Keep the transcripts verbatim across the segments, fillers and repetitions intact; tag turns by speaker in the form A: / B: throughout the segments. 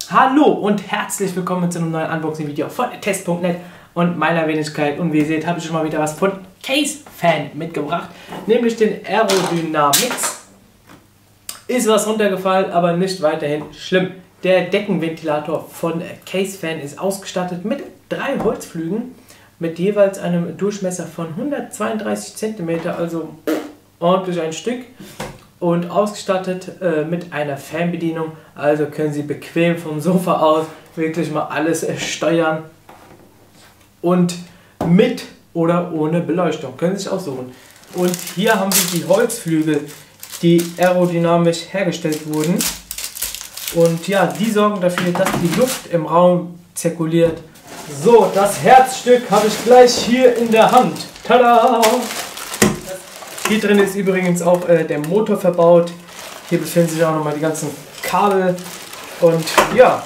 A: Hallo und herzlich willkommen zu einem neuen Unboxing-Video von test punkt net und meiner Wenigkeit. Und wie ihr seht, habe ich schon mal wieder was von Case-Fan mitgebracht, nämlich den Aerodynamix. Ist was runtergefallen, aber nicht weiterhin schlimm. Der Deckenventilator von Case-Fan ist ausgestattet mit drei Holzflügen mit jeweils einem Durchmesser von hundertzweiunddreißig Zentimeter, also ordentlich ein Stück. Und ausgestattet äh, mit einer Fernbedienung, also können Sie bequem vom Sofa aus wirklich mal alles äh, steuern. Und mit oder ohne Beleuchtung, können Sie sich aussuchen. Und hier haben wir die Holzflügel, die aerodynamisch hergestellt wurden. Und ja, die sorgen dafür, dass die Luft im Raum zirkuliert. So, das Herzstück habe ich gleich hier in der Hand. Tada! Hier drin ist übrigens auch äh, der Motor verbaut. Hier befinden sich auch nochmal die ganzen Kabel. Und ja,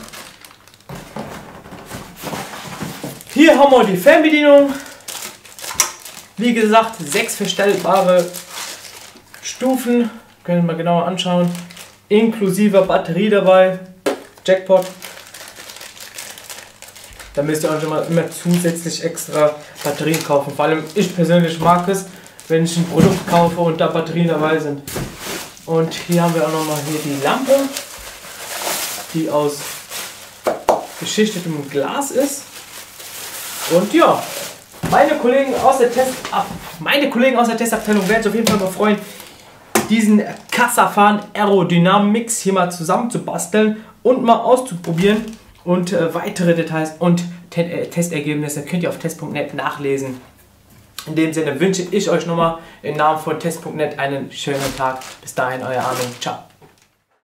A: hier haben wir die Fernbedienung. Wie gesagt, sechs verstellbare Stufen. Können wir mal genauer anschauen. Inklusive Batterie dabei. Jackpot. Da müsst ihr auch schon mal immer zusätzlich extra Batterien kaufen. Vor allem ich persönlich mag es, wenn ich ein Produkt kaufe und da Batterien dabei sind. Und hier haben wir auch nochmal hier die Lampe, die aus geschichtetem Glas ist. Und ja, meine Kollegen aus der Test, meine Kollegen aus der Testabteilung werden sich auf jeden Fall mal freuen, diesen Casafan Aerodynamix hier mal zusammen zu basteln und mal auszuprobieren. Und äh, weitere Details und Te äh, Testergebnisse könnt ihr auf test punkt net nachlesen. In dem Sinne wünsche ich euch nochmal im Namen von test punkt net einen schönen Tag. Bis dahin, euer Armin. Ciao.